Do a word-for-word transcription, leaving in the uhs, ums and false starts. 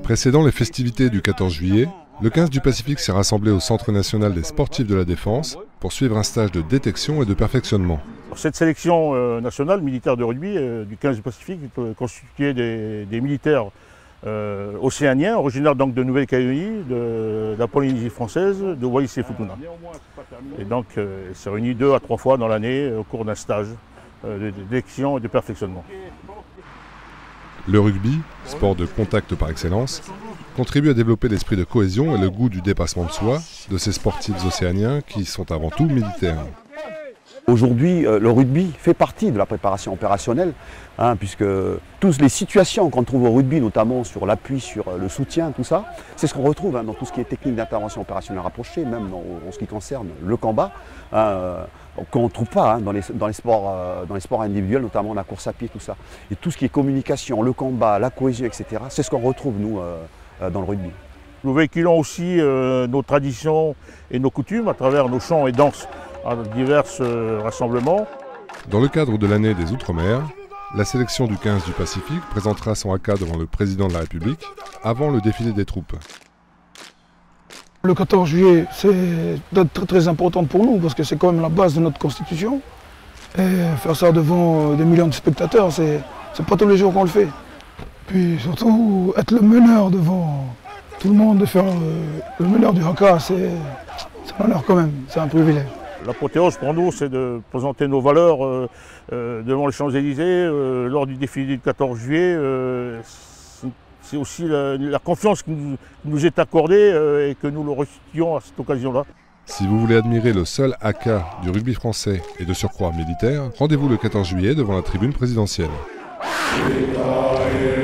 Précédant les festivités du quatorze juillet, le quinze du Pacifique s'est rassemblé au Centre national des sportifs de la défense pour suivre un stage de détection et de perfectionnement. Cette sélection euh, nationale militaire de rugby euh, du quinze du Pacifique est constituée des, des militaires euh, océaniens, originaires donc de Nouvelle-Calédonie, de, de la Polynésie française, de Wallis et Futuna. Et donc euh, il s'est réuni deux à trois fois dans l'année au cours d'un stage euh, de détection et de perfectionnement. Le rugby, sport de contact par excellence, contribue à développer l'esprit de cohésion et le goût du dépassement de soi de ces sportifs océaniens qui sont avant tout militaires. Aujourd'hui, le rugby fait partie de la préparation opérationnelle, hein, puisque toutes les situations qu'on trouve au rugby, notamment sur l'appui, sur le soutien, tout ça, c'est ce qu'on retrouve hein, dans tout ce qui est technique d'intervention opérationnelle rapprochée, même dans, en ce qui concerne le combat, hein, qu'on ne trouve pas hein, dans, les, dans, les sports, euh, dans les sports individuels, notamment la course à pied, tout ça. Et tout ce qui est communication, le combat, la cohésion, et cetera, c'est ce qu'on retrouve, nous, euh, dans le rugby. Nous véhiculons aussi euh, nos traditions et nos coutumes à travers nos chants et danses à divers euh, rassemblements. Dans le cadre de l'année des Outre-mer, la sélection du quinze du Pacifique présentera son haka devant le président de la République avant le défilé des troupes. Le quatorze juillet, c'est très très important pour nous parce que c'est quand même la base de notre constitution. Et faire ça devant des millions de spectateurs, c'est pas tous les jours qu'on le fait. Puis surtout, être le meneur devant tout le monde, de faire le, le meneur du haka, c'est un honneur quand même, c'est un privilège. L'apothéose pour nous, c'est de présenter nos valeurs euh, euh, devant les Champs-Élysées euh, lors du défilé du quatorze juillet. Euh, c'est aussi la, la confiance qui nous, qui nous est accordée euh, et que nous le restituons à cette occasion-là. Si vous voulez admirer le seul haka du rugby français et de surcroît militaire, rendez-vous le quatorze juillet devant la tribune présidentielle.